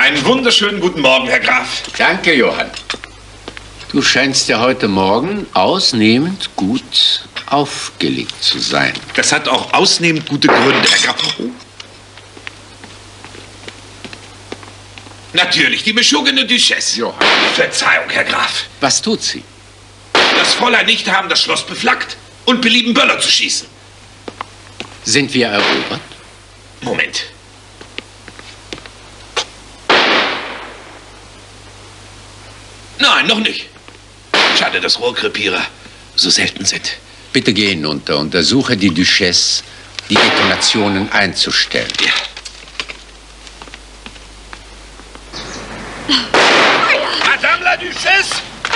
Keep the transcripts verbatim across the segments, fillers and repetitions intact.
Einen wunderschönen guten Morgen, Herr Graf. Danke, Johann. Du scheinst ja heute Morgen ausnehmend gut aufgelegt zu sein. Das hat auch ausnehmend gute Gründe, Herr Graf. Oh. Natürlich, die beschungene Duchesse. Johann. Verzeihung, Herr Graf. Was tut sie? Das Fräulein nicht haben das Schloss beflaggt und belieben Böller zu schießen. Sind wir erobert? Moment. Nein, noch nicht. Schade, dass Rohrkrepierer so selten sind. Bitte geh hinunter, untersuche die Duchesse, die Detonationen einzustellen. Ja. Madame la Duchesse!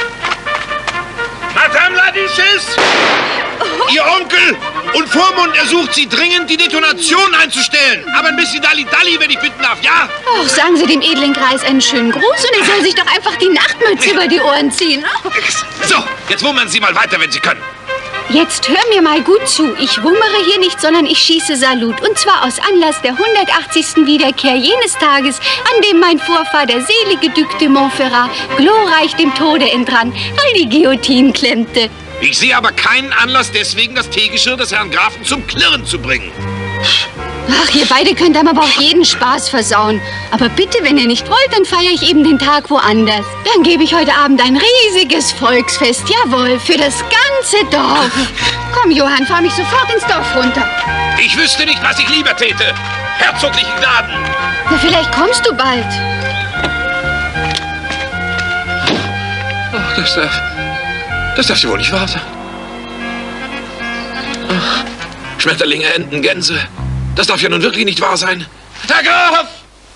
Madame la Duchesse! Ihr Onkel und Vormund ersucht Sie dringend, die Detonation einzustellen. Aber ein bisschen Dalli-Dalli, wenn ich bitten darf, ja? Oh, sagen Sie dem edlen Greis einen schönen Gruß und er soll sich doch einfach die Nachtmütze über die Ohren ziehen. So, jetzt wummern Sie mal weiter, wenn Sie können. Jetzt hör mir mal gut zu. Ich wummere hier nicht, sondern ich schieße Salut. Und zwar aus Anlass der hundertachtzigsten Wiederkehr jenes Tages, an dem mein Vorfahr, der selige Duc de Montferrat, glorreich dem Tode entrann, weil die Guillotine klemmte. Ich sehe aber keinen Anlass, deswegen das Teegeschirr des Herrn Grafen zum Klirren zu bringen. Ach, ihr beide könnt einem aber auch jeden Spaß versauen. Aber bitte, wenn ihr nicht wollt, dann feiere ich eben den Tag woanders. Dann gebe ich heute Abend ein riesiges Volksfest, jawohl, für das ganze Dorf. Komm, Johann, fahr mich sofort ins Dorf runter. Ich wüsste nicht, was ich lieber täte. Herzoglichen Gnaden. Na, vielleicht kommst du bald. Ach, das darf... Das darf ja wohl nicht wahr sein. Ach, Schmetterlinge, Enten, Gänse. Das darf ja nun wirklich nicht wahr sein. Herr Graf!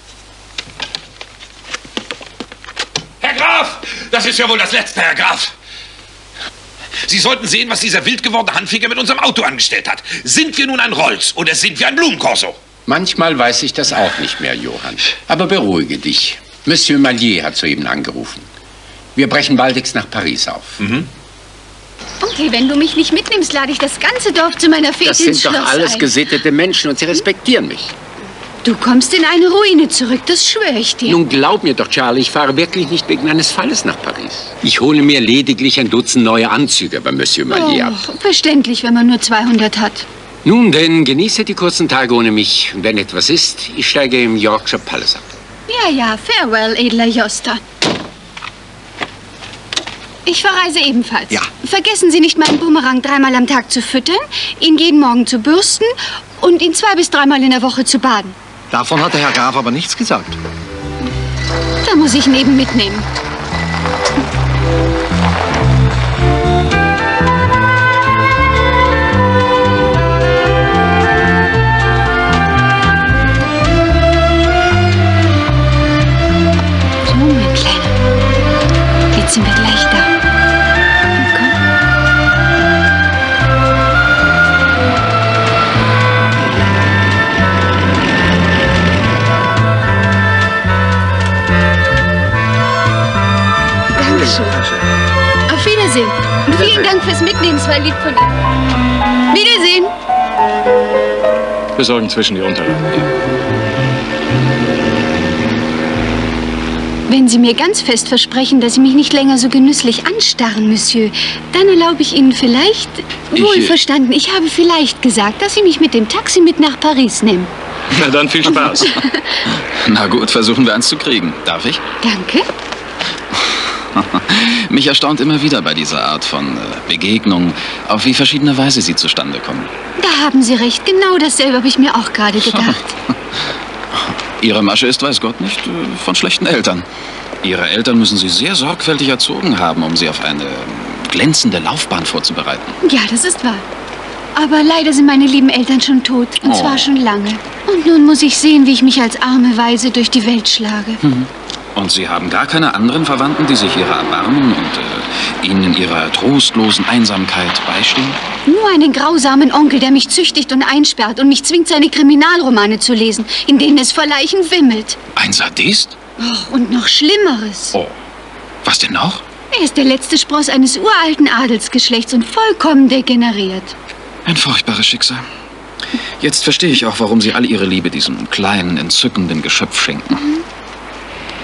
Herr Graf! Das ist ja wohl das Letzte, Herr Graf. Sie sollten sehen, was dieser wild gewordene Handfinger mit unserem Auto angestellt hat. Sind wir nun ein Rolls oder sind wir ein Blumenkorso? Manchmal weiß ich das auch nicht mehr, Johann. Aber beruhige dich. Monsieur Mallier hat soeben angerufen. Wir brechen baldigst nach Paris auf. Mhm. Okay, wenn du mich nicht mitnimmst, lade ich das ganze Dorf zu meiner Fete Das ins sind Schloss doch alles ein. gesittete Menschen und sie respektieren mich. Du kommst in eine Ruine zurück, das schwöre ich dir. Nun glaub mir doch, Charlie, ich fahre wirklich nicht wegen eines Falles nach Paris. Ich hole mir lediglich ein Dutzend neue Anzüge bei Monsieur Mallier ab. Oh, verständlich, wenn man nur zweihundert hat. Nun denn, genieße die kurzen Tage ohne mich. Und wenn etwas ist, ich steige im Yorkshire Palace ab. Ja, ja, farewell, edler Joster. Ich verreise ebenfalls. Ja. Vergessen Sie nicht, meinen Bumerang dreimal am Tag zu füttern, ihn jeden Morgen zu bürsten und ihn zwei bis dreimal in der Woche zu baden. Davon hat der Herr Graf aber nichts gesagt. Da muss ich ihn eben mitnehmen. So, mein Kleiner. Jetzt sind wir gleich da. Auf Wiedersehen. Und vielen Dank fürs Mitnehmen, es war lieb von Ihnen. Wiedersehen. Wir sorgen zwischen die Unterlagen. Wenn Sie mir ganz fest versprechen, dass Sie mich nicht länger so genüsslich anstarren, Monsieur, dann erlaube ich Ihnen vielleicht, Ich, wohlverstanden, ich habe vielleicht gesagt, dass Sie mich mit dem Taxi mit nach Paris nehmen. Na dann, viel Spaß. Na gut, versuchen wir eins zu kriegen. Darf ich? Danke. Mich erstaunt immer wieder bei dieser Art von äh, Begegnung, auf wie verschiedene Weise sie zustande kommen. Da haben Sie recht. Genau dasselbe habe ich mir auch gerade gedacht. Ihre Masche ist, weiß Gott nicht, äh, von schlechten Eltern. Ihre Eltern müssen sie sehr sorgfältig erzogen haben, um sie auf eine äh, glänzende Laufbahn vorzubereiten. Ja, das ist wahr. Aber leider sind meine lieben Eltern schon tot. Und Oh. zwar schon lange. Und nun muss ich sehen, wie ich mich als arme Waise durch die Welt schlage. Mhm. Und Sie haben gar keine anderen Verwandten, die sich Ihrer erbarmen und äh, Ihnen in Ihrer trostlosen Einsamkeit beistehen? Nur einen grausamen Onkel, der mich züchtigt und einsperrt und mich zwingt, seine Kriminalromane zu lesen, in denen es vor Leichen wimmelt. Ein Sadist? Oh, und noch Schlimmeres. Oh, was denn noch? Er ist der letzte Spross eines uralten Adelsgeschlechts und vollkommen degeneriert. Ein furchtbares Schicksal. Jetzt verstehe ich auch, warum Sie all Ihre Liebe diesem kleinen, entzückenden Geschöpf schenken. Mhm.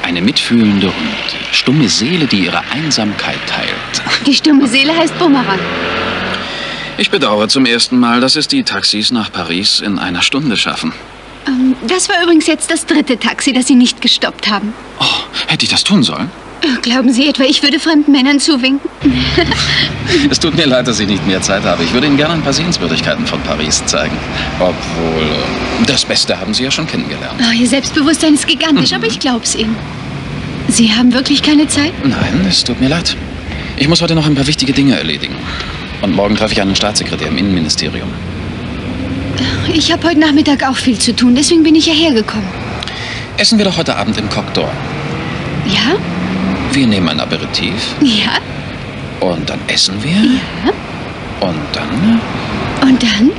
Eine mitfühlende und stumme Seele, die ihre Einsamkeit teilt. Die stumme Seele heißt Bumerang. Ich bedauere zum ersten Mal, dass es die Taxis nach Paris in einer Stunde schaffen. Ähm, das war übrigens jetzt das dritte Taxi, das Sie nicht gestoppt haben. Oh, hätte ich das tun sollen? Glauben Sie etwa, ich würde fremden Männern zuwinken? Es tut mir leid, dass ich nicht mehr Zeit habe. Ich würde Ihnen gerne ein paar Sehenswürdigkeiten von Paris zeigen. Obwohl, äh, das Beste haben Sie ja schon kennengelernt. Oh, Ihr Selbstbewusstsein ist gigantisch, mhm. aber ich glaub's Ihnen. Sie haben wirklich keine Zeit? Nein, es tut mir leid. Ich muss heute noch ein paar wichtige Dinge erledigen. Und morgen treffe ich einen Staatssekretär im Innenministerium. Ich habe heute Nachmittag auch viel zu tun, deswegen bin ich hierher gekommen. Essen wir doch heute Abend im Coq d'Or. Ja? Wir nehmen ein Aperitif. Ja. Und dann essen wir. Ja. Und dann? Und dann?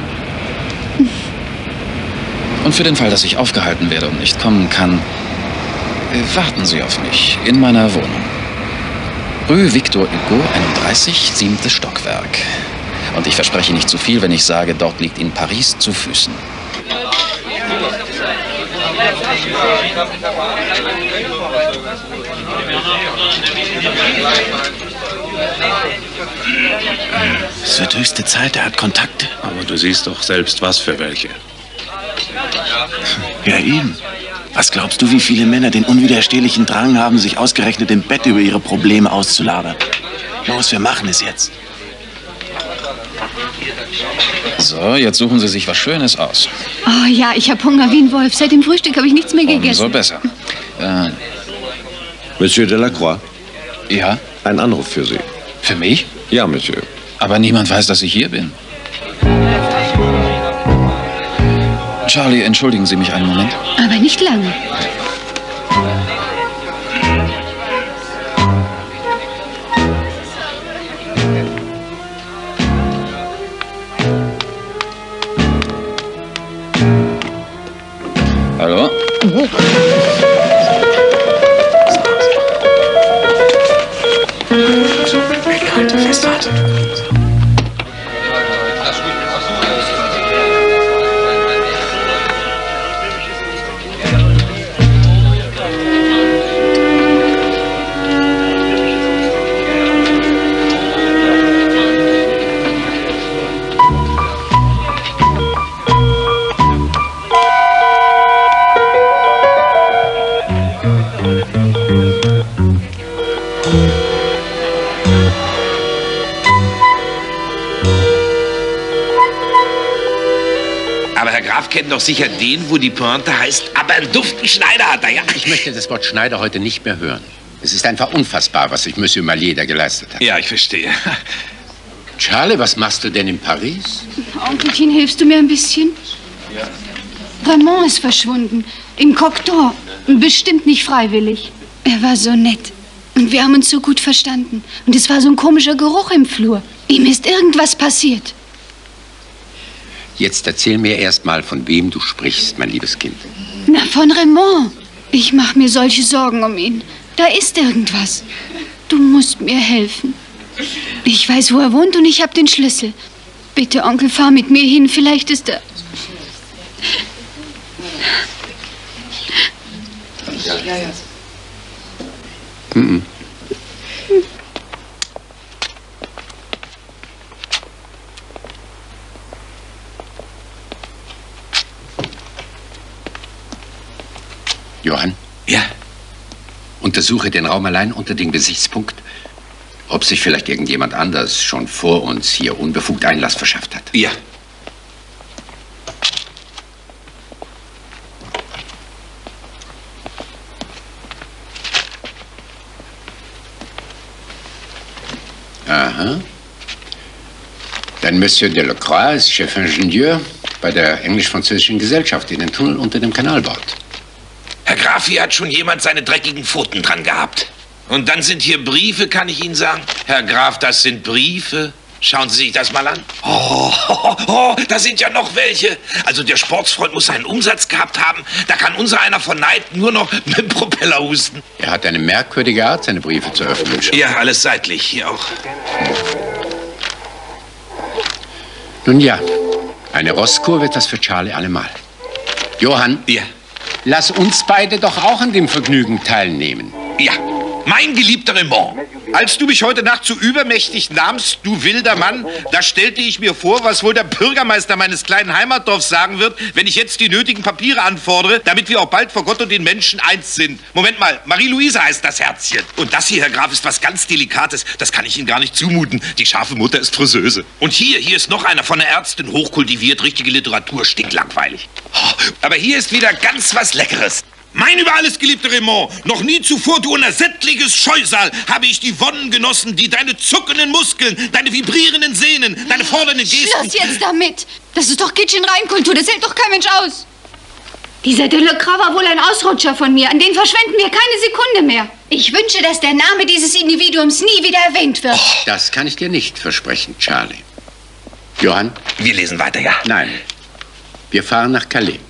Und für den Fall, dass ich aufgehalten werde und nicht kommen kann, warten Sie auf mich in meiner Wohnung. Rue Victor Hugo, einunddreißig, siebtes Stockwerk. Und ich verspreche nicht zu viel, wenn ich sage, dort liegt Ihnen Paris zu Füßen. Es wird höchste Zeit, er hat Kontakte. Aber du siehst doch selbst, was für welche. Ja, eben. Was glaubst du, wie viele Männer den unwiderstehlichen Drang haben, sich ausgerechnet im Bett über ihre Probleme auszulabern? Los, wir machen es jetzt. So, jetzt suchen Sie sich was Schönes aus. Oh ja, ich habe Hunger wie ein Wolf. Seit dem Frühstück habe ich nichts mehr gegessen. Umso besser. Äh, Monsieur Delacroix. Ja? Ein Anruf für Sie. Für mich? Ja, Monsieur. Aber niemand weiß, dass ich hier bin. Charlie, entschuldigen Sie mich einen Moment. Aber nicht lange. Hallo? So, weghalte, festhalten. Kennen doch sicher den, wo die Pointe heißt, aber einen duften Schneider hat er, ja. Ich möchte das Wort Schneider heute nicht mehr hören. Es ist einfach unfassbar, was sich Monsieur Mallier da geleistet hat. Ja, ich verstehe. Charlie, was machst du denn in Paris? Onkelchen, hilfst du mir ein bisschen? Raymond ist verschwunden. Im Coq d'Or. Bestimmt nicht freiwillig. Er war so nett. Und wir haben uns so gut verstanden. Und es war so ein komischer Geruch im Flur. Ihm ist irgendwas passiert. Jetzt erzähl mir erst mal, von wem du sprichst, mein liebes Kind. Na, von Raymond. Ich mache mir solche Sorgen um ihn. Da ist irgendwas. Du musst mir helfen. Ich weiß, wo er wohnt und ich habe den Schlüssel. Bitte, Onkel, fahr mit mir hin. Vielleicht ist er... Mhm. Johann? Ja? Untersuche den Raum allein unter dem Gesichtspunkt, ob sich vielleicht irgendjemand anders schon vor uns hier unbefugt Einlass verschafft hat. Ja. Aha. Dann Monsieur Delacroix ist Chefingenieur bei der englisch-französischen Gesellschaft in den Tunnel unter dem Kanal baut. Herr Graf, hier hat schon jemand seine dreckigen Pfoten dran gehabt. Und dann sind hier Briefe, kann ich Ihnen sagen. Herr Graf, das sind Briefe. Schauen Sie sich das mal an. Oh, oh, oh, da sind ja noch welche. Also der Sportsfreund muss einen Umsatz gehabt haben. Da kann unser einer von Neid nur noch mit dem Propeller husten. Er hat eine merkwürdige Art, seine Briefe zu öffnen. Ja, alles seitlich, hier auch. Nun ja, eine Rosskur wird das für Charlie allemal. Johann? Ja. lass uns beide doch auch an dem Vergnügen teilnehmen. Ja, mein geliebter Raymond. Als du mich heute Nacht so übermächtig nahmst, du wilder Mann, da stellte ich mir vor, was wohl der Bürgermeister meines kleinen Heimatdorfs sagen wird, wenn ich jetzt die nötigen Papiere anfordere, damit wir auch bald vor Gott und den Menschen eins sind. Moment mal, Marie-Louise heißt das Herzchen. Und das hier, Herr Graf, ist was ganz Delikates. Das kann ich Ihnen gar nicht zumuten. Die scharfe Mutter ist Friseuse. Und hier, hier ist noch einer von der Ärztin, hochkultiviert, richtige Literatur, stinklangweilig. Aber hier ist wieder ganz was Leckeres. Mein über alles geliebter Raymond, noch nie zuvor, du unersättliches Scheusal, habe ich die Wonnen genossen, die deine zuckenden Muskeln, deine vibrierenden Sehnen, deine fordernden Gesten... Schluss jetzt damit! Das ist doch Kitchen-Reinkultur, das hält doch kein Mensch aus. Dieser Delacroix war wohl ein Ausrutscher von mir, an den verschwenden wir keine Sekunde mehr. Ich wünsche, dass der Name dieses Individuums nie wieder erwähnt wird. Oh, das kann ich dir nicht versprechen, Charlie. Johann? Wir lesen weiter, ja? Nein. Wir fahren nach Calais.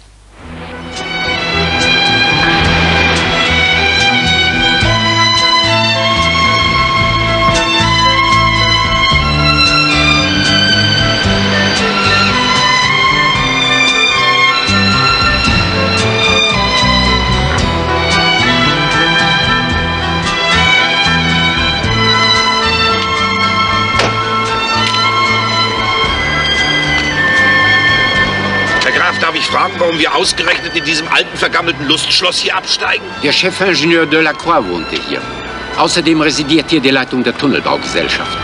Darf ich fragen, warum wir ausgerechnet in diesem alten, vergammelten Lustschloss hier absteigen? Der Chefingenieur Delacroix wohnte hier. Außerdem residiert hier die Leitung der Tunnelbaugesellschaft.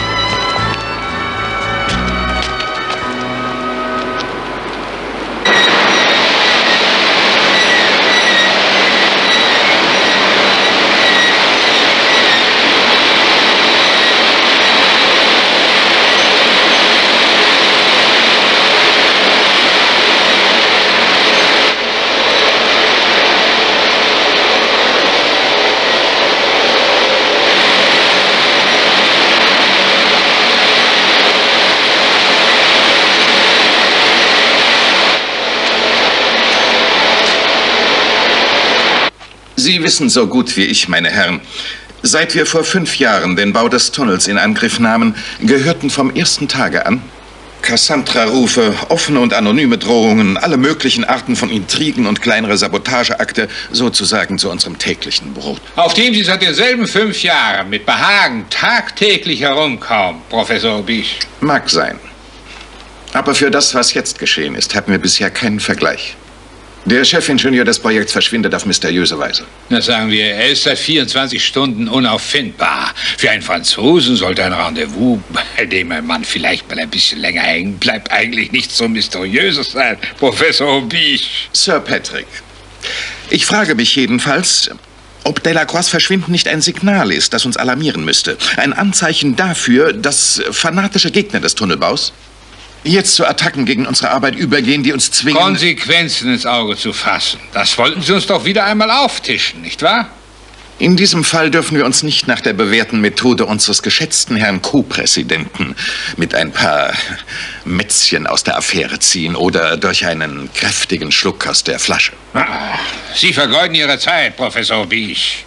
Sie wissen so gut wie ich, meine Herren, seit wir vor fünf Jahren den Bau des Tunnels in Angriff nahmen, gehörten vom ersten Tage an Cassandra-Rufe, offene und anonyme Drohungen, alle möglichen Arten von Intrigen und kleinere Sabotageakte sozusagen zu unserem täglichen Brot. Auf dem Sie seit denselben fünf Jahren mit Behagen tagtäglich herumkauen, Professor Bisch. Mag sein. Aber für das, was jetzt geschehen ist, hatten wir bisher keinen Vergleich. Der Chefingenieur des Projekts verschwindet auf mysteriöse Weise. Das sagen wir, er ist seit vierundzwanzig Stunden unauffindbar. Für einen Franzosen sollte ein Rendezvous, bei dem ein Mann vielleicht mal ein bisschen länger hängen bleibt, eigentlich nicht so mysteriöses sein, Professor Bisch. Sir Patrick, ich frage mich jedenfalls, ob Delacroix' Verschwinden nicht ein Signal ist, das uns alarmieren müsste. Ein Anzeichen dafür, dass fanatische Gegner des Tunnelbaus jetzt zu Attacken gegen unsere Arbeit übergehen, die uns zwingen... Konsequenzen ins Auge zu fassen. Das wollten Sie uns doch wieder einmal auftischen, nicht wahr? In diesem Fall dürfen wir uns nicht nach der bewährten Methode unseres geschätzten Herrn Co-Präsidenten mit ein paar Mätzchen aus der Affäre ziehen oder durch einen kräftigen Schluck aus der Flasche. Ah, Sie vergeuden Ihre Zeit, Professor Bisch.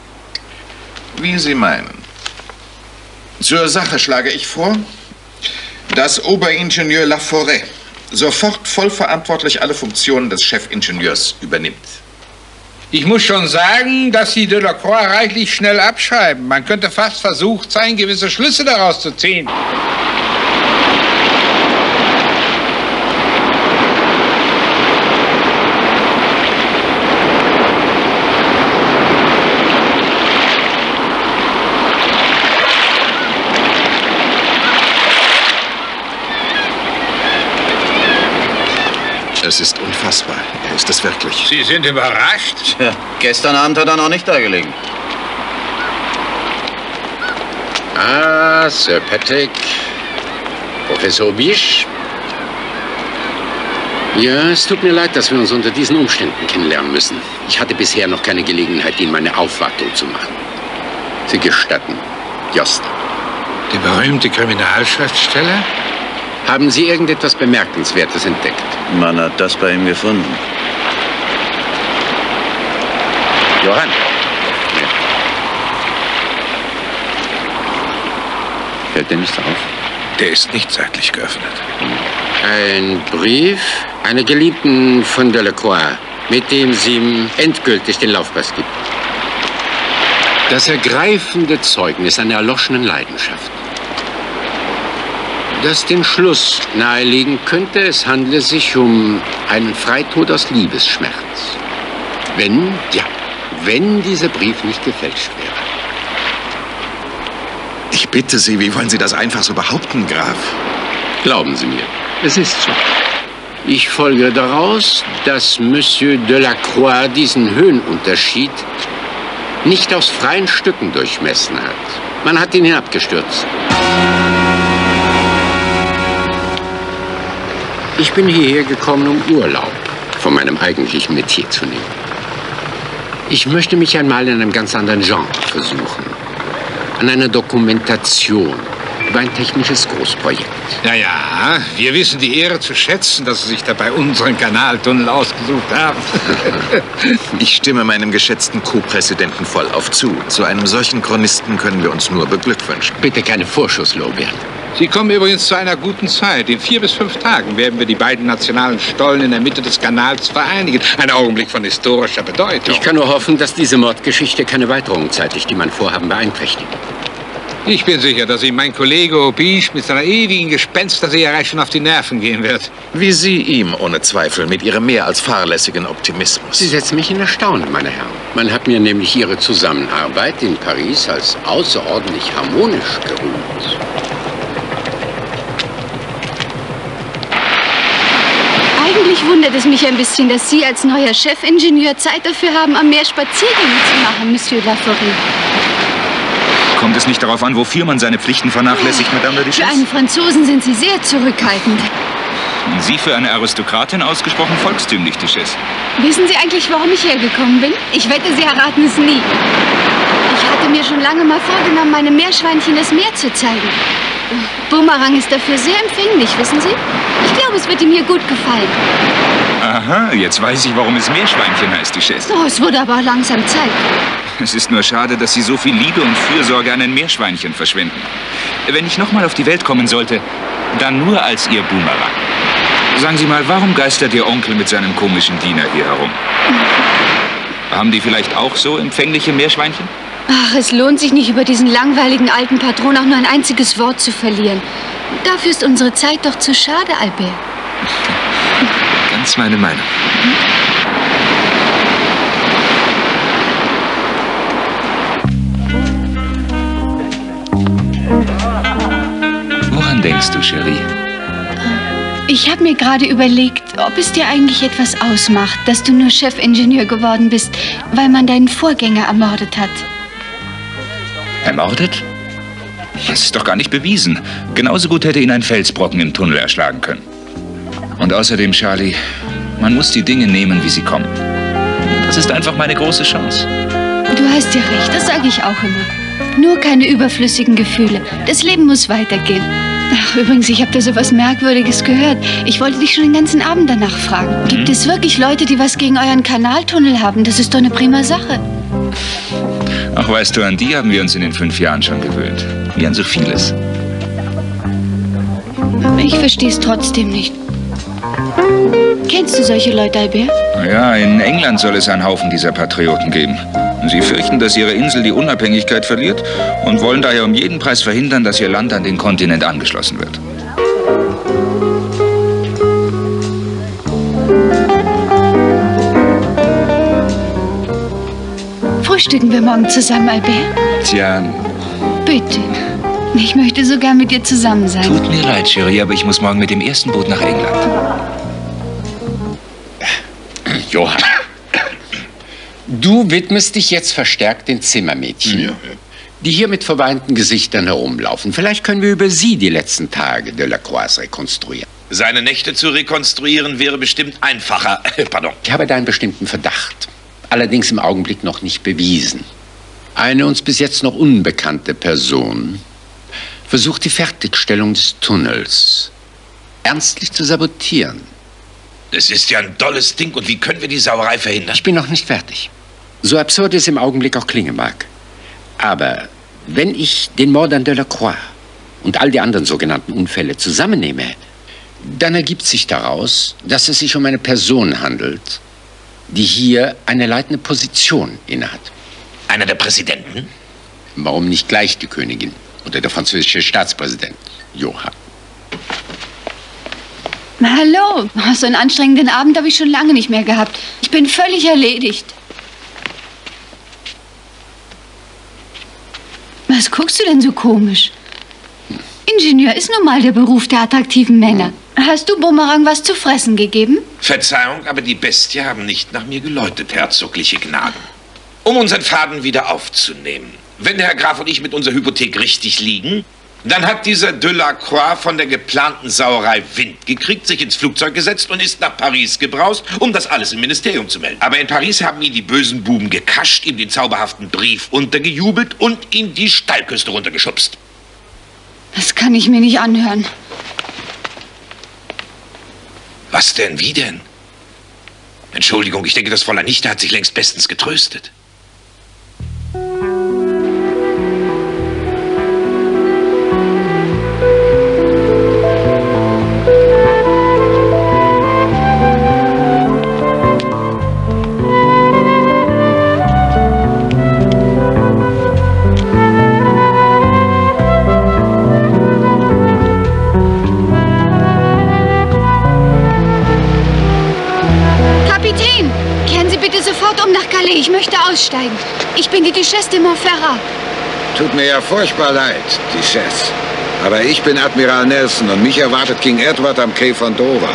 Wie Sie meinen. Zur Sache schlage ich vor, dass Oberingenieur Laforêt sofort vollverantwortlich alle Funktionen des Chefingenieurs übernimmt. Ich muss schon sagen, dass Sie Delacroix reichlich schnell abschreiben. Man könnte fast versucht sein, gewisse Schlüsse daraus zu ziehen. Es ist unfassbar. Er ist es wirklich. Sie sind überrascht? Tja, gestern Abend hat er noch nicht da gelegen. Ah, Sir Patrick. Professor Bisch. Ja, es tut mir leid, dass wir uns unter diesen Umständen kennenlernen müssen. Ich hatte bisher noch keine Gelegenheit, Ihnen meine Aufwartung zu machen. Sie gestatten, Jost. Die berühmte Kriminalschriftsteller? Haben Sie irgendetwas Bemerkenswertes entdeckt? Man hat das bei ihm gefunden. Johann. Ja. Fällt dir nichts auf? Der ist nicht seitlich geöffnet. Ein Brief einer Geliebten von Delacroix. mit dem sie ihm endgültig den Laufpass gibt. Das ergreifende Zeugnis einer erloschenen Leidenschaft, das den Schluss nahelegen könnte, es handle sich um einen Freitod aus Liebesschmerz. Wenn, ja, wenn dieser Brief nicht gefälscht wäre. Ich bitte Sie, wie wollen Sie das einfach so behaupten, Graf? Glauben Sie mir, es ist so. Ich folge daraus, dass Monsieur Delacroix diesen Höhenunterschied nicht aus freien Stücken durchmessen hat. Man hat ihn hinabgestürzt. Ich bin hierher gekommen, um Urlaub von meinem eigentlichen Metier zu nehmen. Ich möchte mich einmal in einem ganz anderen Genre versuchen. An einer Dokumentation über ein technisches Großprojekt. Ja, ja, wir wissen die Ehre zu schätzen, dass Sie sich dabei unseren Kanaltunnel ausgesucht haben. Ich stimme meinem geschätzten Co-Präsidenten voll auf zu. Zu einem solchen Chronisten können wir uns nur beglückwünschen. Bitte keine Vorschusslorbeeren. Sie kommen übrigens zu einer guten Zeit. In vier bis fünf Tagen werden wir die beiden nationalen Stollen in der Mitte des Kanals vereinigen. Ein Augenblick von historischer Bedeutung. Ich kann nur hoffen, dass diese Mordgeschichte keine Weiterung zeitlich, die mein Vorhaben beeinträchtigt. Ich bin sicher, dass ihm mein Kollege Obisch mit seiner ewigen Gespensterseherei schon auf die Nerven gehen wird. Wie Sie ihm, ohne Zweifel, mit Ihrem mehr als fahrlässigen Optimismus. Sie setzen mich in Erstaunen, meine Herren. Man hat mir nämlich Ihre Zusammenarbeit in Paris als außerordentlich harmonisch gerühmt. Eigentlich wundert es mich ein bisschen, dass Sie als neuer Chefingenieur Zeit dafür haben, am Meer Spaziergänge zu machen, Monsieur Laforêt. Kommt es nicht darauf an, wofür man seine Pflichten vernachlässigt, Madame de Für Duchesse? einen Franzosen sind Sie sehr zurückhaltend. Und Sie für eine Aristokratin ausgesprochen volkstümlich, Duchesse. Wissen Sie eigentlich, warum ich hergekommen bin? Ich wette, Sie erraten es nie. Ich hatte mir schon lange mal vorgenommen, meinem Meerschweinchen das Meer zu zeigen. Bumerang ist dafür sehr empfänglich, wissen Sie? Ich glaube, es wird ihm hier gut gefallen. Aha, jetzt weiß ich, warum es Meerschweinchen heißt, Duchesse. Oh, es wurde aber auch langsam Zeit. Es ist nur schade, dass Sie so viel Liebe und Fürsorge an ein Meerschweinchen verschwenden. Wenn ich nochmal auf die Welt kommen sollte, dann nur als Ihr Bumerang. Sagen Sie mal, warum geistert Ihr Onkel mit seinem komischen Diener hier herum? Haben die vielleicht auch so empfängliche Meerschweinchen? Ach, es lohnt sich nicht, über diesen langweiligen alten Patron auch nur ein einziges Wort zu verlieren. Dafür ist unsere Zeit doch zu schade, Albert. Ganz meine Meinung. Woran denkst du, Cherie? Ich habe mir gerade überlegt, ob es dir eigentlich etwas ausmacht, dass du nur Chefingenieur geworden bist, weil man deinen Vorgänger ermordet hat. Ermordet? Das ist doch gar nicht bewiesen. Genauso gut hätte ihn ein Felsbrocken im Tunnel erschlagen können. Und außerdem, Charlie, man muss die Dinge nehmen, wie sie kommen. Das ist einfach meine große Chance. Du hast ja recht, das sage ich auch immer. Nur keine überflüssigen Gefühle. Das Leben muss weitergehen. Ach, übrigens, ich habe da so was Merkwürdiges gehört. Ich wollte dich schon den ganzen Abend danach fragen. Mhm. Gibt es wirklich Leute, die was gegen euren Kanaltunnel haben? Das ist doch eine prima Sache. Ach, weißt du, an die haben wir uns in den fünf Jahren schon gewöhnt. Wie an so vieles. Ich verstehe es trotzdem nicht. Kennst du solche Leute, Albert? Ja, in England soll es einen Haufen dieser Patrioten geben. Sie fürchten, dass ihre Insel die Unabhängigkeit verliert und wollen daher um jeden Preis verhindern, dass ihr Land an den Kontinent angeschlossen wird. Frühstücken wir morgen zusammen, Albert? Tja. Bitte. Ich möchte sogar mit dir zusammen sein. Tut mir leid, Cherie, aber ich muss morgen mit dem ersten Boot nach England. Johann, du widmest dich jetzt verstärkt den Zimmermädchen, ja, ja. die hier mit verweinten Gesichtern herumlaufen. Vielleicht können wir über sie die letzten Tage Delacroix rekonstruieren. Seine Nächte zu rekonstruieren wäre bestimmt einfacher. Pardon. Ich habe da einen bestimmten Verdacht, allerdings im Augenblick noch nicht bewiesen. Eine uns bis jetzt noch unbekannte Person versucht, die Fertigstellung des Tunnels ernstlich zu sabotieren. Es ist ja ein dolles Ding. Und wie können wir die Sauerei verhindern? Ich bin noch nicht fertig. So absurd es im Augenblick auch klingen mag. Aber wenn ich den Mord an Delacroix und all die anderen sogenannten Unfälle zusammennehme, dann ergibt sich daraus, dass es sich um eine Person handelt, die hier eine leitende Position innehat. Einer der Präsidenten? Warum nicht gleich die Königin oder der französische Staatspräsident, Johann? Hallo. Oh, so einen anstrengenden Abend habe ich schon lange nicht mehr gehabt. Ich bin völlig erledigt. Was guckst du denn so komisch? Ingenieur ist nun mal der Beruf der attraktiven Männer. Hast du Bumerang was zu fressen gegeben? Verzeihung, aber die Bestie haben nicht nach mir geläutet, herzogliche Gnaden. Um unseren Faden wieder aufzunehmen. Wenn der Herr Graf und ich mit unserer Hypothek richtig liegen, dann hat dieser Delacroix von der geplanten Sauerei Wind gekriegt, sich ins Flugzeug gesetzt und ist nach Paris gebraust, um das alles im Ministerium zu melden. Aber in Paris haben ihn die bösen Buben gekascht, ihm den zauberhaften Brief untergejubelt und ihn die Steilküste runtergeschubst. Das kann ich mir nicht anhören. Was denn? Wie denn? Entschuldigung, ich denke, das Fräulein Nichte hat sich längst bestens getröstet. Ich möchte aussteigen. Ich bin die Duchesse de Montferrat. Tut mir ja furchtbar leid, Duchesse. Aber ich bin Admiral Nelson und mich erwartet King Edward am Quai von Dover.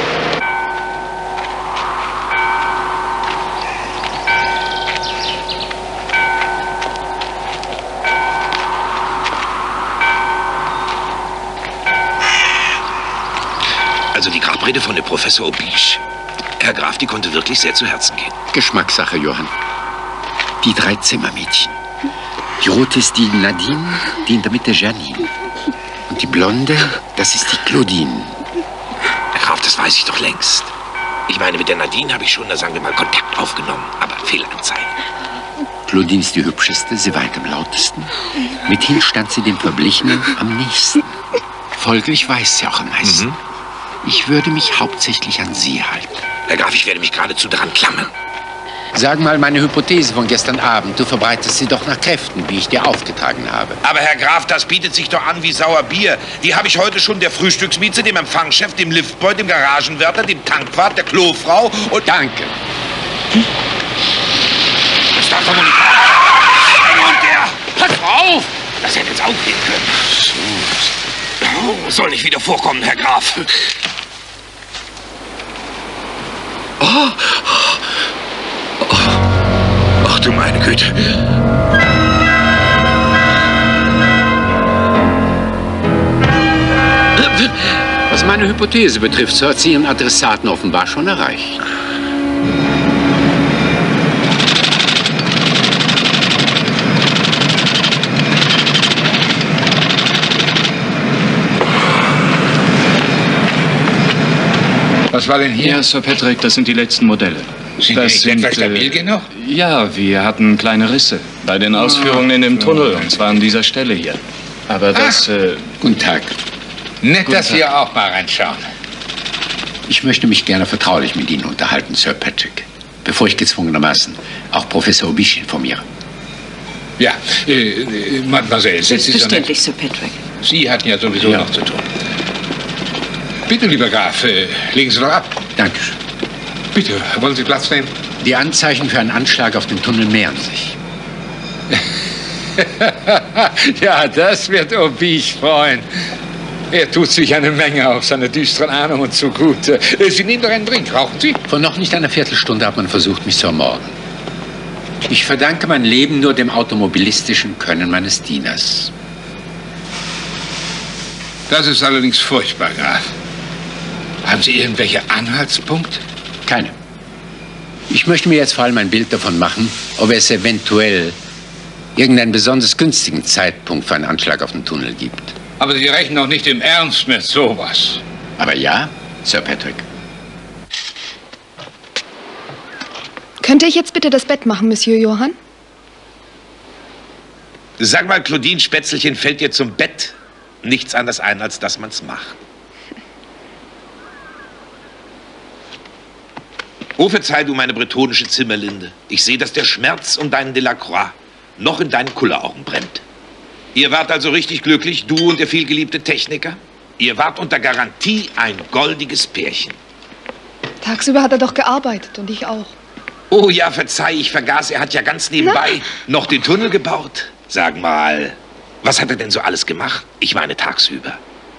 Also die Grabrede von dem Professor Obiche. Herr Graf, die konnte wirklich sehr zu Herzen gehen. Geschmackssache, Johann. Die drei Zimmermädchen. Die rote ist die Nadine, die in der Mitte Janine. Und die blonde, das ist die Claudine. Herr Graf, das weiß ich doch längst. Ich meine, mit der Nadine habe ich schon, da sagen wir mal, Kontakt aufgenommen. Aber Fehlanzeige. Claudine ist die hübscheste, sie weint am lautesten. Mithin stand sie dem Verblichenen am nächsten. Folglich weiß sie auch am meisten. Mhm. Ich würde mich hauptsächlich an sie halten. Herr Graf, ich werde mich geradezu daran klammern. Sag mal meine Hypothese von gestern Abend. Du verbreitest sie doch nach Kräften, wie ich dir aufgetragen habe. Aber Herr Graf, das bietet sich doch an wie Sauerbier. Die habe ich heute schon der Frühstücksmieze, dem Empfangschef, dem Liftboy, dem Garagenwärter, dem Tankwart, der Klofrau und... Danke. Hm? Das darf doch wohl nicht... Und der... Pass auf! Das hätte jetzt aufgehen können. Oh, soll nicht wieder vorkommen, Herr Graf. Oh, oh, oh. Ach du meine Güte. Was meine Hypothese betrifft, so hat sie ihren Adressaten offenbar schon erreicht. Was war denn hier? Ja, Sir Patrick, das sind die letzten Modelle. Sind das die sind etwa stabil genug? Ja, wir hatten kleine Risse bei den Ausführungen in dem Tunnel, und zwar an dieser Stelle hier. Aber das... Ah. Äh, guten Tag. Nett, Guten dass Tag. wir auch mal reinschauen. Ich möchte mich gerne vertraulich mit Ihnen unterhalten, Sir Patrick. Bevor ich gezwungenermaßen auch Professor Obiche informiere. Ja, äh, äh, Mademoiselle, setzen Sie Selbstverständlich, Sir Patrick. Sie hatten ja sowieso Ja. noch zu tun. Bitte, lieber Graf, äh, legen Sie doch ab. Dankeschön. Bitte, wollen Sie Platz nehmen? Die Anzeichen für einen Anschlag auf den Tunnel mehren sich. Ja, das wird Obiche freuen. Er tut sich eine Menge auf seine düsteren Ahnungen zugute. Äh, Sie nehmen doch einen Drink. Rauchen Sie? Vor noch nicht einer Viertelstunde hat man versucht, mich zu ermorden. Ich verdanke mein Leben nur dem automobilistischen Können meines Dieners. Das ist allerdings furchtbar, Graf. Haben Sie irgendwelche Anhaltspunkte? Keine. Ich möchte mir jetzt vor allem ein Bild davon machen, ob es eventuell irgendeinen besonders günstigen Zeitpunkt für einen Anschlag auf den Tunnel gibt. Aber Sie rechnen doch nicht im Ernst mit sowas. Aber ja, Sir Patrick. Könnte ich jetzt bitte das Bett machen, Monsieur Johann? Sag mal, Claudine Spätzelchen, fällt dir zum Bett nichts anderes ein, als dass man's macht. Oh, verzeih du meine bretonische Zimmerlinde. Ich sehe, dass der Schmerz um deinen Delacroix noch in deinen Kulleraugen brennt. Ihr wart also richtig glücklich, du und der vielgeliebte Techniker? Ihr wart unter Garantie ein goldiges Pärchen. Tagsüber hat er doch gearbeitet und ich auch. Oh ja, verzeih, ich vergaß, er hat ja ganz nebenbei Na? noch den Tunnel gebaut. Sag mal, was hat er denn so alles gemacht? Ich meine tagsüber.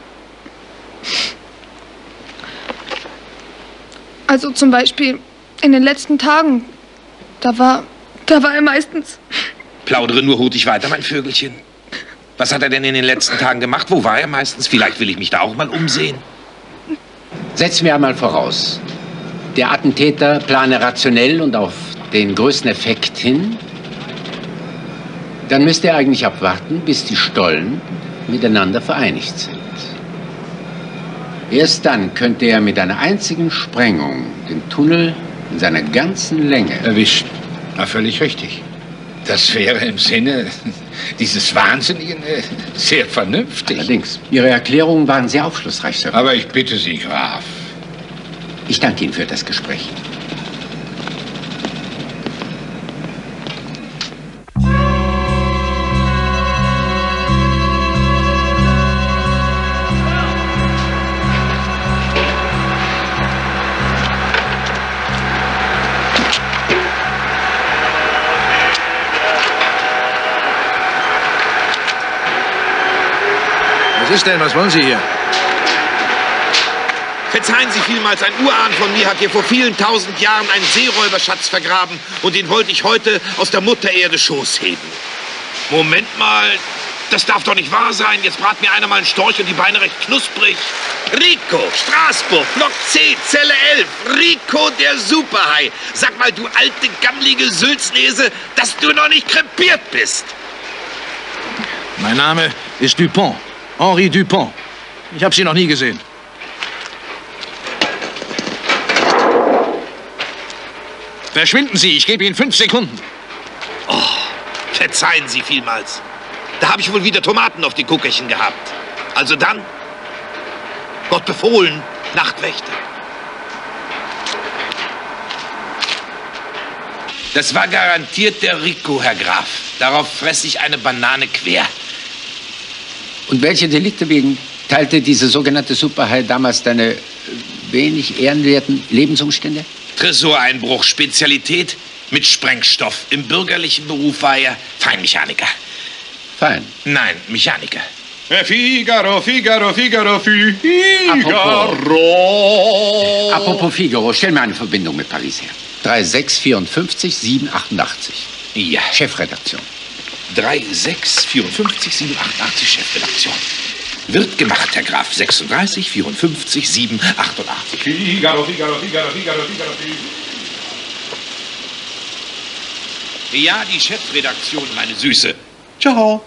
Also zum Beispiel in den letzten Tagen, da war, da war er meistens... Plaudere nur hurtig weiter, mein Vögelchen. Was hat er denn in den letzten Tagen gemacht? Wo war er meistens? Vielleicht will ich mich da auch mal umsehen. Setzen wir einmal voraus. Der Attentäter plane rationell und auf den größten Effekt hin. Dann müsste er eigentlich abwarten, bis die Stollen miteinander vereinigt sind. Erst dann könnte er mit einer einzigen Sprengung den Tunnel in seiner ganzen Länge erwischen. Na, völlig richtig. Das wäre im Sinne dieses Wahnsinnigen äh, sehr vernünftig. Allerdings, Ihre Erklärungen waren sehr aufschlussreich, Sir. Aber ich bitte Sie, Graf. Ich danke Ihnen für das Gespräch. Was ist denn? Was wollen Sie hier? Verzeihen Sie vielmals, ein Urahn von mir hat hier vor vielen tausend Jahren einen Seeräuberschatz vergraben und den wollte ich heute aus der Muttererde Schoß heben. Moment mal, das darf doch nicht wahr sein. Jetzt brat mir einer mal einen Storch und die Beine recht knusprig. Rico, Straßburg, Block C, Zelle elf. Rico, der Superhai. Sag mal, du alte, gammlige Sülznese, dass du noch nicht krepiert bist. Mein Name ist Dupont. Henri Dupont. Ich habe Sie noch nie gesehen. Verschwinden Sie, ich gebe Ihnen fünf Sekunden. Oh, verzeihen Sie vielmals. Da habe ich wohl wieder Tomaten auf die Kuckerchen gehabt. Also dann, Gott befohlen, Nachtwächter. Das war garantiert der Rico, Herr Graf. Darauf fresse ich eine Banane quer. Und welche Delikte wegen teilte diese sogenannte Superhai damals deine wenig ehrenwerten Lebensumstände? Tresoreinbruch, Spezialität mit Sprengstoff. Im bürgerlichen Beruf war er Feinmechaniker. Fein? Nein, Mechaniker. Figaro, Figaro, Figaro, Figaro. Apropos, apropos Figaro, stell mir eine Verbindung mit Paris her. drei sechs vierundfünfzig sieben achtundachtzig. Ja. Chefredaktion. drei sechs vierundfünfzig sieben achtundachtzig, Chefredaktion. Wird gemacht, Herr Graf. sechsunddreißig vierundfünfzig sieben achtundachtzig. Figaro, Figaro, Figaro, Figaro, Figaro, Figaro. Ja, die Chefredaktion, meine Süße. Ciao.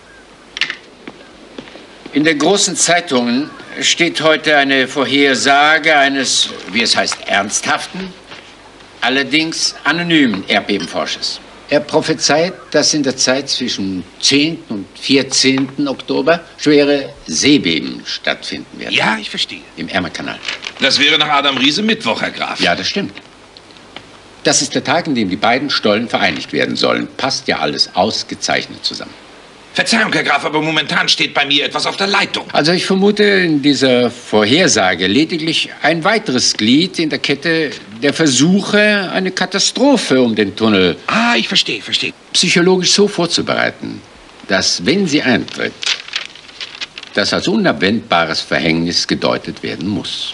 In den großen Zeitungen steht heute eine Vorhersage eines, wie es heißt, ernsthaften, allerdings anonymen Erdbebenforschers. Er prophezeit, dass in der Zeit zwischen zehnten und vierzehnten Oktober schwere Seebeben stattfinden werden. Ja, ich verstehe. Im Ärmelkanal. Das wäre nach Adam Riese Mittwoch, Herr Graf. Ja, das stimmt. Das ist der Tag, an dem die beiden Stollen vereinigt werden sollen. Passt ja alles ausgezeichnet zusammen. Verzeihung, Herr Graf, aber momentan steht bei mir etwas auf der Leitung. Also ich vermute in dieser Vorhersage lediglich ein weiteres Glied in der Kette der Versuche, eine Katastrophe um den Tunnel Ah, ich verstehe, verstehe. psychologisch so vorzubereiten, dass, wenn sie eintritt, das als unabwendbares Verhängnis gedeutet werden muss.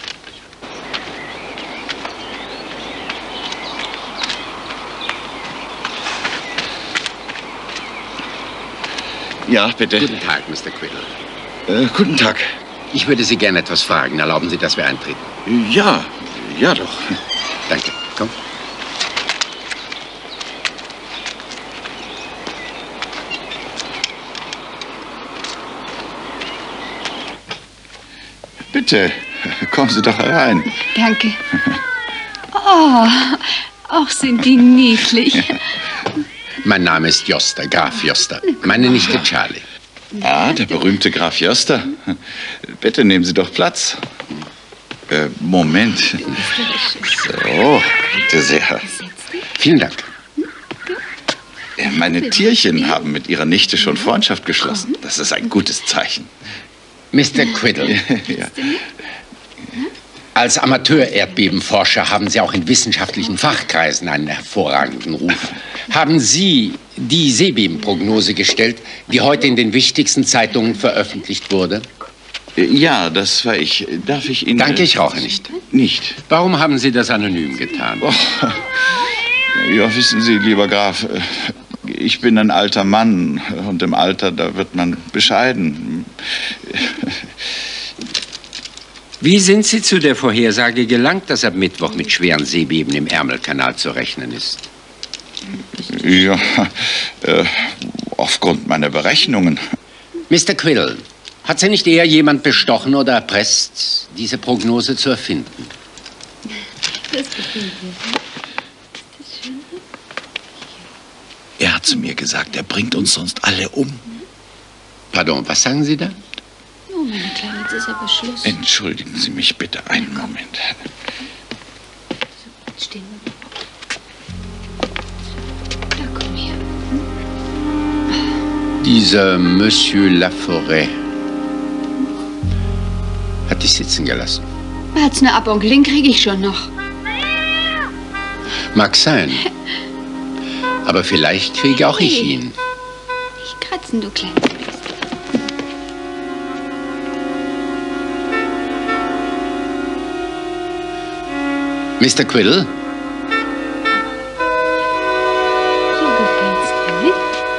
Ja, bitte. Guten Tag, Mister Quiddle. Äh, guten Tag. Ich würde Sie gerne etwas fragen. Erlauben Sie, dass wir eintreten? Ja, ja doch. Danke. Komm. Bitte, kommen Sie doch herein. Danke. Oh, auch sind die niedlich. Mein Name ist Joster, Graf Joster. Meine Nichte Charlie. Ah, der berühmte Graf Joster. Bitte nehmen Sie doch Platz. Äh, Moment. So, bitte sehr. Vielen Dank. Meine Tierchen haben mit ihrer Nichte schon Freundschaft geschlossen. Das ist ein gutes Zeichen. Mister Quiddle. Ja. Als Amateur-Erdbebenforscher haben Sie auch in wissenschaftlichen Fachkreisen einen hervorragenden Ruf. Haben Sie die Seebebenprognose gestellt, die heute in den wichtigsten Zeitungen veröffentlicht wurde? Ja, das war ich. Darf ich Ihnen... Danke, ich rauche nicht. Nicht? Warum haben Sie das anonym getan? Oh, ja, wissen Sie, lieber Graf, ich bin ein alter Mann und im Alter, da wird man bescheiden. Wie sind Sie zu der Vorhersage gelangt, dass ab Mittwoch mit schweren Seebeben im Ärmelkanal zu rechnen ist? Ja, äh, aufgrund meiner Berechnungen. Mister Quiddle, hat Sie nicht eher jemand bestochen oder erpresst, diese Prognose zu erfinden? Das gefällt mir. Er hat zu mir gesagt, er bringt uns sonst alle um. Pardon, was sagen Sie da? Oh, meine Kleine, jetzt ist aber Schluss. Entschuldigen Sie mich bitte einen Moment. Stehen wir. Da, komm her. Dieser Monsieur Laforêt hat dich sitzen gelassen. Wart's nur ab, Onkel, den kriege ich schon noch. Mag sein. Aber vielleicht kriege auch ich ihn. Ich kratzen, du Kleines. Mister Quiddle? So gefällt's dir, nicht?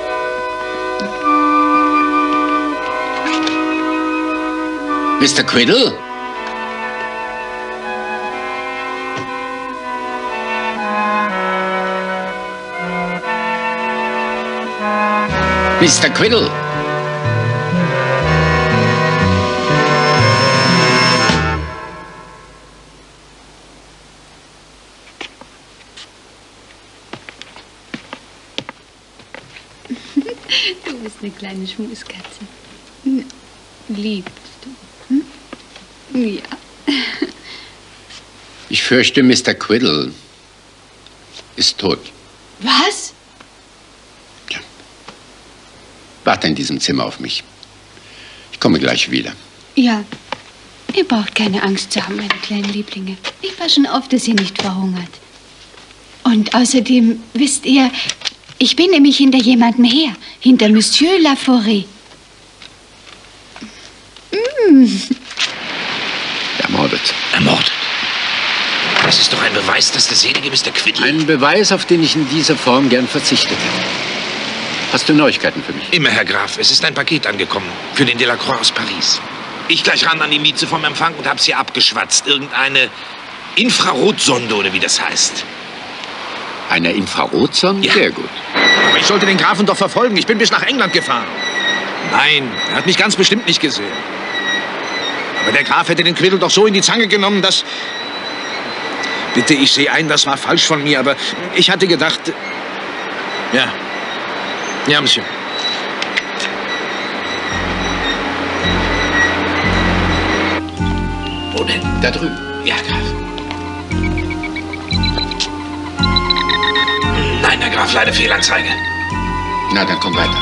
Mister Quiddle? Mister Quiddle? Du bist eine kleine Schmuskatze. Liebst du? Hm? Ja. Ich fürchte, Mister Quiddle ist tot. Was? Warte in diesem Zimmer auf mich. Ich komme gleich wieder. Ja. Ihr braucht keine Angst zu haben, meine kleinen Lieblinge. Ich war schon oft, dass ihr nicht verhungert. Und außerdem, wisst ihr, ich bin nämlich hinter jemandem her. Hinter Monsieur Laforêt. Mm. Ermordet. Ermordet? Das ist doch ein Beweis, dass der selige Mister Quiddle... Ein Beweis, auf den ich in dieser Form gern verzichtet hätte. Hast du Neuigkeiten für mich? Immer, Herr Graf. Es ist ein Paket angekommen. Für den Delacroix aus Paris. Ich gleich ran an die Mieze vom Empfang und hab's hier abgeschwatzt. Irgendeine Infrarotsonde oder wie das heißt. Eine Infrarotsonde? Ja. Sehr gut. Aber ich sollte den Grafen doch verfolgen. Ich bin bis nach England gefahren. Nein. Er hat mich ganz bestimmt nicht gesehen. Aber der Graf hätte den Quiddle doch so in die Zange genommen, dass... Bitte, ich sehe ein, das war falsch von mir, aber ich hatte gedacht... Ja. Ja, Monsieur. Wo denn? Da drüben. Ja, Graf. Nein, Herr Graf, leider Fehlanzeige. Na, dann komm weiter.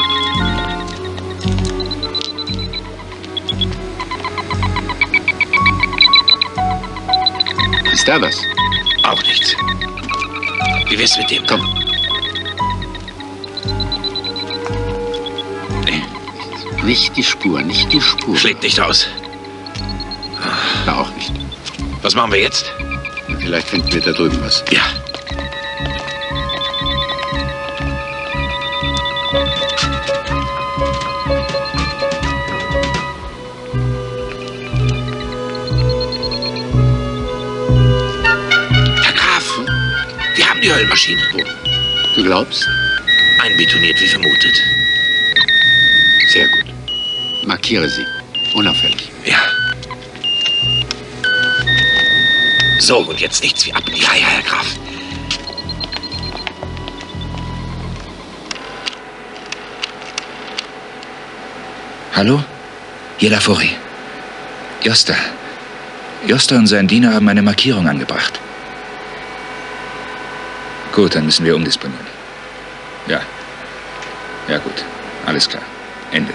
Ist da was? Auch nichts. Wie wär's mit dem? Komm. Nee. Nicht die Spur, nicht die Spur. Schlägt nicht aus. Da auch nicht. Was machen wir jetzt? Vielleicht finden wir da drüben was. Ja. Herr Graf, wir haben die Höllenmaschine. Du glaubst? Einbetoniert wie vermutet. Sehr gut. Markiere sie. Unauffällig. Ja. So, und jetzt nichts wie ab. Ja, ja, Herr Graf. Hallo? Hier Laforêt. Josta. Josta und sein Diener haben eine Markierung angebracht. Gut, dann müssen wir umdisponieren. Ja. Ja, gut. Alles klar. Ende.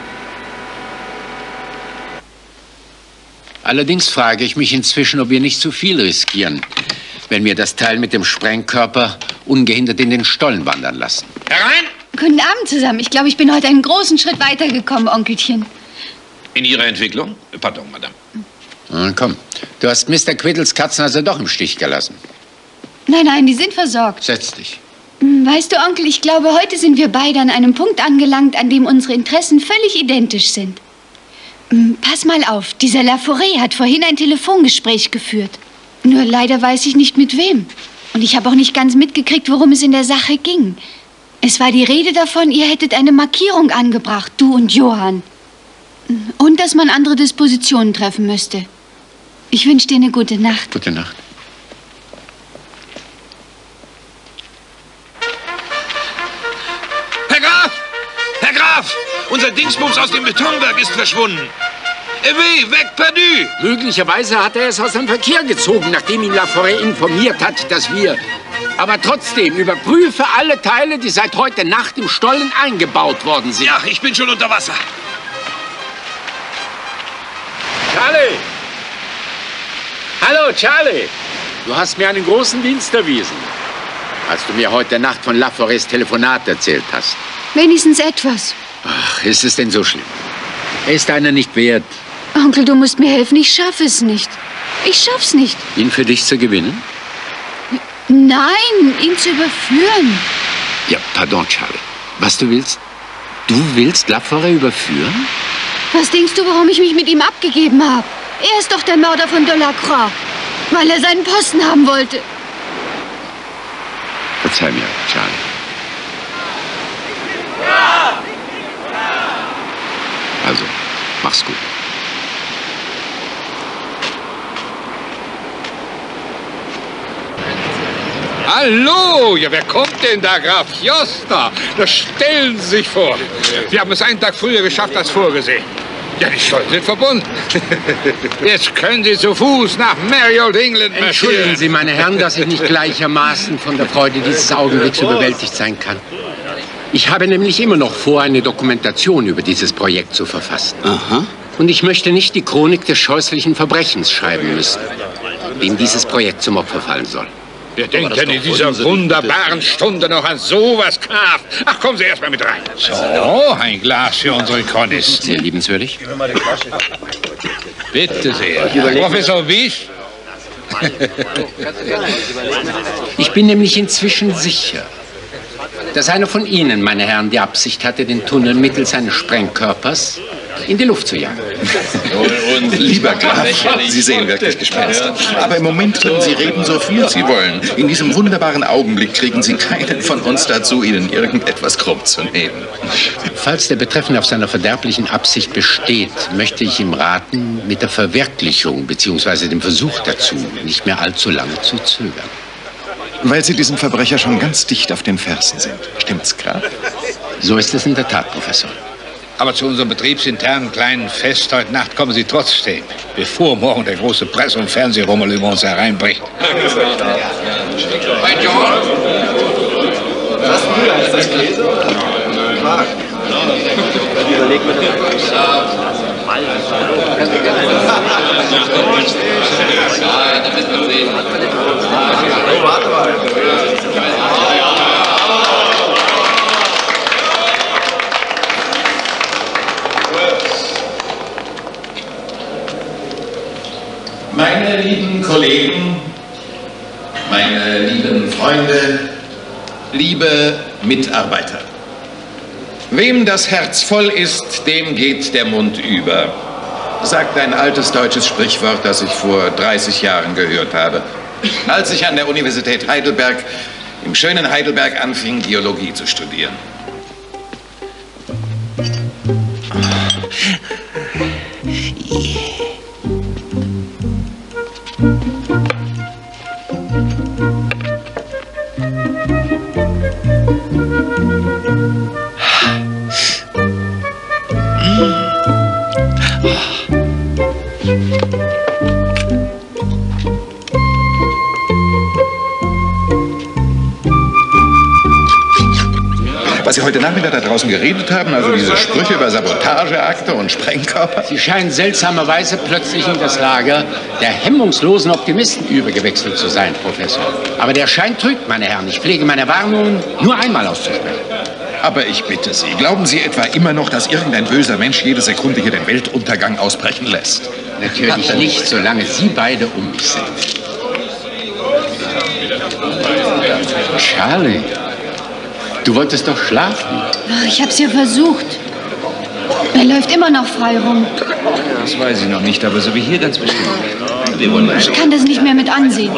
Allerdings frage ich mich inzwischen, ob wir nicht zu viel riskieren, wenn wir das Teil mit dem Sprengkörper ungehindert in den Stollen wandern lassen. Herein! Guten Abend zusammen. Ich glaube, ich bin heute einen großen Schritt weitergekommen, Onkelchen. In Ihrer Entwicklung? Pardon, Madame. Na, komm, du hast Mister Quiddles Katzen also doch im Stich gelassen. Nein, nein, die sind versorgt. Setz dich. Hm, Weißt du, Onkel, ich glaube, heute sind wir beide an einem Punkt angelangt, an dem unsere Interessen völlig identisch sind. Hm, Pass mal auf, dieser Laforet hat vorhin ein Telefongespräch geführt. Nur leider weiß ich nicht mit wem. Und ich habe auch nicht ganz mitgekriegt, worum es in der Sache ging. Es war die Rede davon, ihr hättet eine Markierung angebracht, du und Johann. Und dass man andere Dispositionen treffen müsste. Ich wünsche dir eine gute Nacht. Gute Nacht. Herr Graf! Herr Graf! Unser Dingsbums aus dem Betonwerk ist verschwunden. Ewe, weg, perdu! Möglicherweise hat er es aus dem Verkehr gezogen, nachdem ihn Laforet informiert hat, dass wir... Aber trotzdem, überprüfe alle Teile, die seit heute Nacht im Stollen eingebaut worden sind. Ja, ich bin schon unter Wasser. Charlie! Hallo, Charlie! Du hast mir einen großen Dienst erwiesen, als du mir heute Nacht von Laforets Telefonat erzählt hast. Wenigstens etwas. Ach, ist es denn so schlimm? Er ist einer nicht wert, Onkel, du musst mir helfen. Ich schaffe es nicht. Ich schaff's nicht. ihn für dich zu gewinnen? Nein, ihn zu überführen. Ja, pardon, Charlie. Was du willst? Du willst Laforet überführen? Was denkst du, warum ich mich mit ihm abgegeben habe? Er ist doch der Mörder von Delacroix, weil er seinen Posten haben wollte. Verzeih mir, Charlie. Also, mach's gut. Hallo, ja, wer kommt denn da, Graf Josta? Da stellen Sie sich vor. Wir haben es einen Tag früher geschafft als vorgesehen. Ja, die Stollen sind verbunden. Jetzt können Sie zu Fuß nach Merry Old England marschieren. Entschuldigen Sie, meine Herren, dass ich nicht gleichermaßen von der Freude dieses Augenblicks überwältigt sein kann. Ich habe nämlich immer noch vor, eine Dokumentation über dieses Projekt zu verfassen. Aha. Und ich möchte nicht die Chronik des scheußlichen Verbrechens schreiben müssen, dem dieses Projekt zum Opfer fallen soll. Wer denkt denn in dieser wunderbaren Stunde noch an sowas, Graf? Ach, kommen Sie erst mal mit rein. So, ein Glas für unsere Chronisten. Sehr liebenswürdig. Bitte sehr. Professor Wisch? Ich bin nämlich inzwischen sicher, dass einer von Ihnen, meine Herren, die Absicht hatte, den Tunnel mittels eines Sprengkörpers in die Luft zu jagen. Lieber Graf, Sie sehen wirklich gespenster. Aber im Moment können Sie reden, so viel Sie wollen. In diesem wunderbaren Augenblick kriegen Sie keinen von uns dazu, Ihnen irgendetwas krumm zu nehmen. Falls der Betreffende auf seiner verderblichen Absicht besteht, möchte ich ihm raten, mit der Verwirklichung bzw. dem Versuch dazu nicht mehr allzu lange zu zögern. Weil Sie diesem Verbrecher schon ganz dicht auf den Fersen sind. Stimmt's, Graf? So ist es in der Tat, Professor. Aber zu unserem betriebsinternen kleinen Fest heute Nacht kommen Sie trotzdem, bevor morgen der große Presse- und Fernsehrummel über uns hereinbricht. Hey, John! Hast du eigentlich das Gläser? Marc. Überleg mir das. Ja, da müssen wir sehen. Oh, warte mal. Meine lieben Kollegen, meine lieben Freunde, liebe Mitarbeiter. Wem das Herz voll ist, dem geht der Mund über, sagt ein altes deutsches Sprichwort, das ich vor dreißig Jahren gehört habe, als ich an der Universität Heidelberg, im schönen Heidelberg, anfing, Geologie zu studieren. Was Sie heute Nachmittag da draußen geredet haben, also diese Sprüche über Sabotageakte und Sprengkörper? Sie scheinen seltsamerweise plötzlich in das Lager der hemmungslosen Optimisten übergewechselt zu sein, Professor. Aber der Schein trügt, meine Herren. Ich pflege meine Warnungen nur einmal auszusprechen. Aber ich bitte Sie, glauben Sie etwa immer noch, dass irgendein böser Mensch jede Sekunde hier den Weltuntergang ausbrechen lässt? Natürlich nicht, solange Sie beide um mich sind. Charlie, du wolltest doch schlafen. Ich hab's ja versucht. Er läuft immer noch frei rum. Das weiß ich noch nicht, aber so wie hier ganz bestimmt. Wir wollen Ich kann das nicht mehr mit ansehen.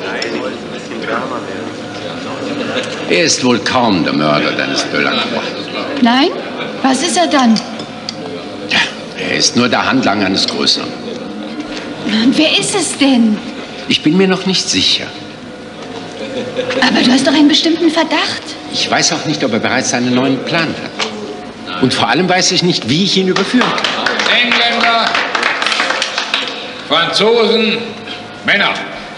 Er ist wohl kaum der Mörder deines Delacroix. Nein? Was ist er dann? Er ist nur der Handlanger eines Größeren. Und wer ist es denn? Ich bin mir noch nicht sicher. Aber du hast doch einen bestimmten Verdacht. Ich weiß auch nicht, ob er bereits einen neuen Plan hat. Und vor allem weiß ich nicht, wie ich ihn überführen kann. Engländer, Franzosen, Männer.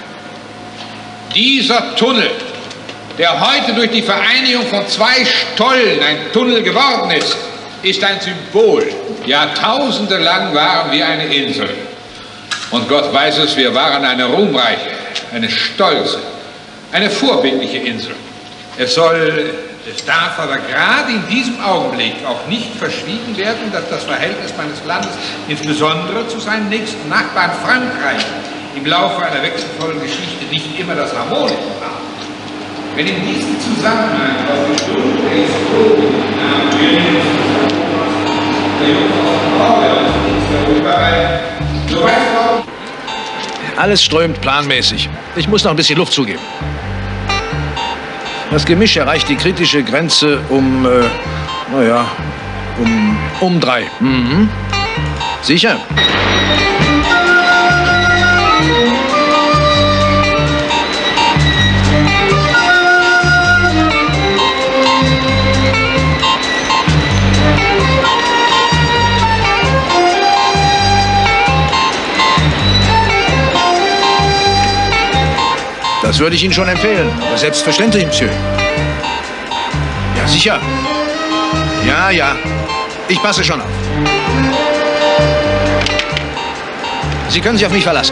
Dieser Tunnel, der heute durch die Vereinigung von zwei Stollen ein Tunnel geworden ist, ist ein Symbol. Jahrtausende lang waren wir eine Insel. Und Gott weiß es, wir waren eine ruhmreiche, eine stolze, eine vorbildliche Insel. Es soll, es darf aber gerade in diesem Augenblick auch nicht verschwiegen werden, dass das Verhältnis meines Landes, insbesondere zu seinen nächsten Nachbarn Frankreich, im Laufe einer wechselvollen Geschichte nicht immer das harmonische war. Wenn in diesem Zusammenhang auf die Stunde der Historie Alles strömt planmäßig. Ich muss noch ein bisschen Luft zugeben. Das Gemisch erreicht die kritische Grenze um, äh, naja, um, um drei. Mhm. Sicher? Das würde ich Ihnen schon empfehlen. Aber selbstverständlich, Monsieur. Ja, sicher. Ja, ja. Ich passe schon auf. Sie können sich auf mich verlassen.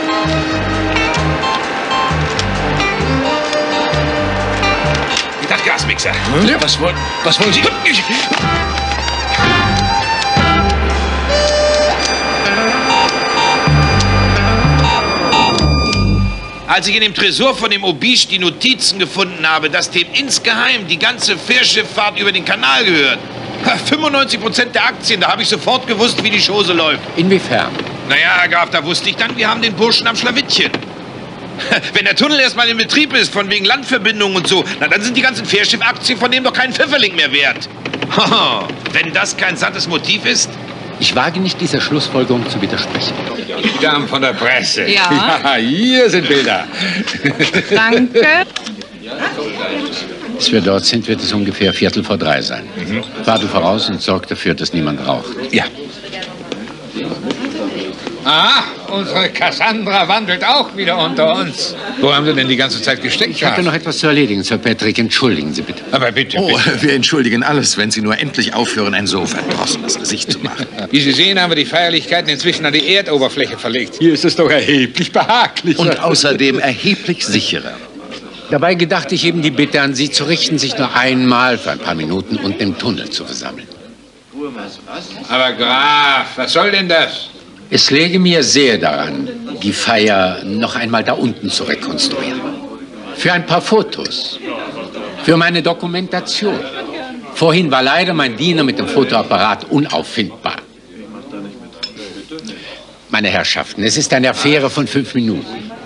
Das Gasmixer. Hm? Was, wollen, was wollen Sie? Als ich in dem Tresor von dem Obige die Notizen gefunden habe, dass dem insgeheim die ganze Fährschifffahrt über den Kanal gehört. fünfundneunzig Prozent der Aktien, da habe ich sofort gewusst, wie die Chose läuft. Inwiefern? Naja, Herr Graf, da wusste ich dann, wir haben den Burschen am Schlawittchen. Wenn der Tunnel erstmal in Betrieb ist, von wegen Landverbindungen und so, na dann sind die ganzen Fährschiff-Aktien von dem doch keinen Pfifferling mehr wert. Wenn das kein sattes Motiv ist? Ich wage nicht, dieser Schlussfolgerung zu widersprechen. Die Damen von der Presse. Ja. Ja, hier sind Bilder. Danke. Bis wir dort sind, wird es ungefähr Viertel vor drei sein. Mhm. Fahr du voraus und sorg dafür, dass niemand raucht. Ja. Ah, unsere Cassandra wandelt auch wieder unter uns. Wo haben Sie denn die ganze Zeit gesteckt? Ich hatte noch etwas zu erledigen, Sir Patrick. Entschuldigen Sie bitte. Aber bitte, Oh, bitte. wir entschuldigen alles, wenn Sie nur endlich aufhören, ein so verdrossenes Gesicht zu machen. Wie Sie sehen, haben wir die Feierlichkeiten inzwischen an die Erdoberfläche verlegt. Hier ist es doch erheblich behaglicher. Und außerdem erheblich sicherer. Dabei gedachte ich eben die Bitte an Sie zu richten, sich nur einmal für ein paar Minuten unten im Tunnel zu versammeln. Aber Graf, was soll denn das? Es läge mir sehr daran, die Feier noch einmal da unten zu rekonstruieren. Für ein paar Fotos. Für meine Dokumentation. Vorhin war leider mein Diener mit dem Fotoapparat unauffindbar. Meine Herrschaften, es ist eine Affäre von fünf Minuten.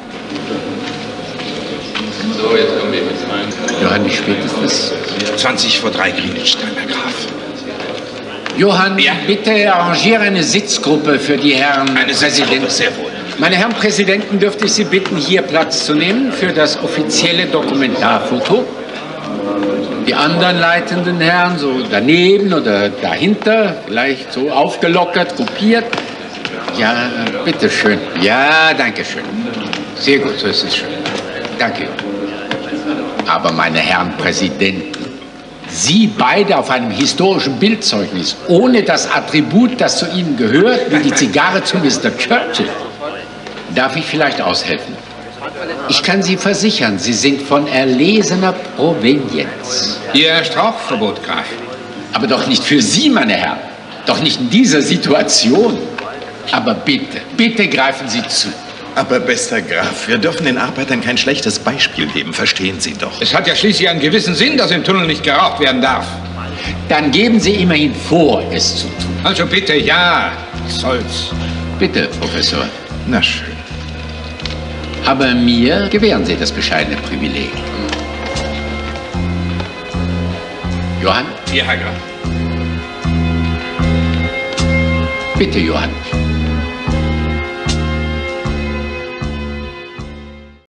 So, jetzt kommen wir mit rein. Johann, wie spät ist es? zwanzig vor drei Greenwich, Herr Graf. Johann, ja? Bitte arrangiere eine Sitzgruppe für die Herren eine Präsidenten. Sehr wohl. Meine Herren Präsidenten, dürfte ich Sie bitten, hier Platz zu nehmen für das offizielle Dokumentarfoto. Die anderen leitenden Herren so daneben oder dahinter, vielleicht so aufgelockert, gruppiert. Ja, bitteschön. Ja, danke schön. Sehr gut, so ist es schön. Danke. Aber meine Herren Präsidenten, Sie beide auf einem historischen Bildzeugnis, ohne das Attribut, das zu Ihnen gehört, wie die Zigarre zu Mister Churchill. Darf ich vielleicht aushelfen? Ich kann Sie versichern, Sie sind von erlesener Provenienz. Ihr herrscht Rauchverbot, Graf. Aber doch nicht für Sie, meine Herren. Doch nicht in dieser Situation. Aber bitte, bitte greifen Sie zu. Aber, bester Graf, wir dürfen den Arbeitern kein schlechtes Beispiel geben, verstehen Sie doch. Es hat ja schließlich einen gewissen Sinn, dass im Tunnel nicht geraucht werden darf. Dann geben Sie immerhin vor, es zu tun. Also bitte, ja, was soll's. Bitte, Professor. Na schön. Aber mir gewähren Sie das bescheidene Privileg. Johann? Hier, Herr Graf. Bitte, Johann.